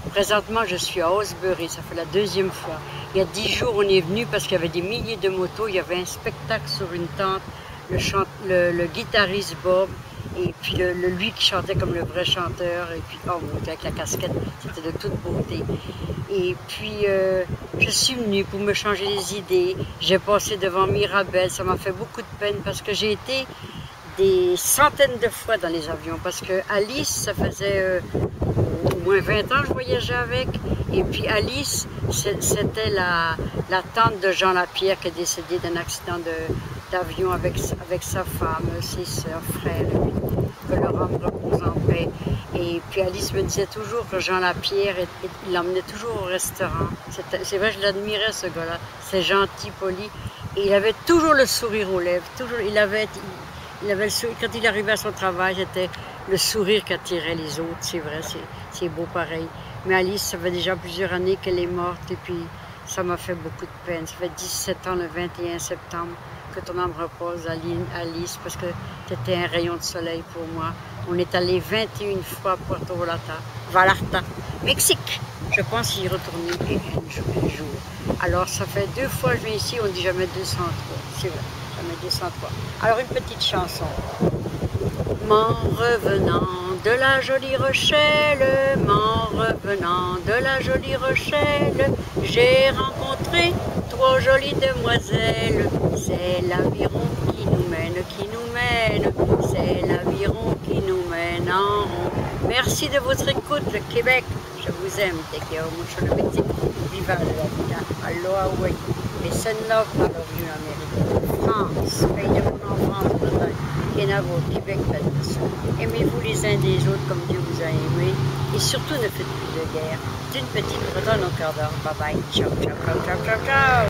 Présentement, je suis à Osbury, ça fait la deuxième fois. Il y a 10 jours, on est venu parce qu'il y avait des milliers de motos, il y avait un spectacle sur une tente, le guitariste Bob, et puis lui qui chantait comme le vrai chanteur, et puis oh mon Dieu, avec la casquette, c'était de toute beauté. Et puis, je suis venue pour me changer les idées. J'ai passé devant Mirabel, ça m'a fait beaucoup de peine parce que j'ai été des centaines de fois dans les avions, parce que Alice, ça faisait au moins 20 ans que je voyageais avec, et puis Alice, c'était la tante de Jean Lapierre qui est décédé d'un accident d'avion avec sa femme, ses sœurs, frères, que leur âme repose en paix. Et puis Alice me disait toujours que Jean Lapierre, il l'emmenait toujours au restaurant. C'est vrai, je l'admirais ce gars-là, c'est gentil, poli, et il avait toujours le sourire aux lèvres, toujours, il avait le sourire, quand il arrivait à son travail, c'était le sourire qui attirait les autres, c'est vrai, c'est beau pareil. Mais Alice, ça fait déjà plusieurs années qu'elle est morte et puis ça m'a fait beaucoup de peine. Ça fait 17 ans le 21 septembre que ton âme repose, Alice, parce que tu étais un rayon de soleil pour moi. On est allé 21 fois à Puerto Vallarta, Mexique. Je pense y retourner un jour. Alors ça fait 2 fois que je viens ici, on dit jamais 203, c'est vrai. 203. Alors une petite chanson. M'en revenant de la jolie Rochelle, m'en revenant de la jolie Rochelle, j'ai rencontré 3 jolies demoiselles. C'est l'aviron qui nous mène, c'est l'aviron qui nous mène en rond. Merci de votre écoute, le Québec. Je vous aime, te quiero mucho le Mexique. Viva la vida, aloha Hawaii. Et send love, I love you, Amérique. France, pays de mon enfance, Bretagne, Kenavo, Québec, aimez-vous les uns des autres comme Dieu vous a aimé. Et surtout, ne faites plus de guerre. D'une petite bretonne au cœur d'or. Bye bye. Ciao, ciao, ciao, ciao, ciao, ciao.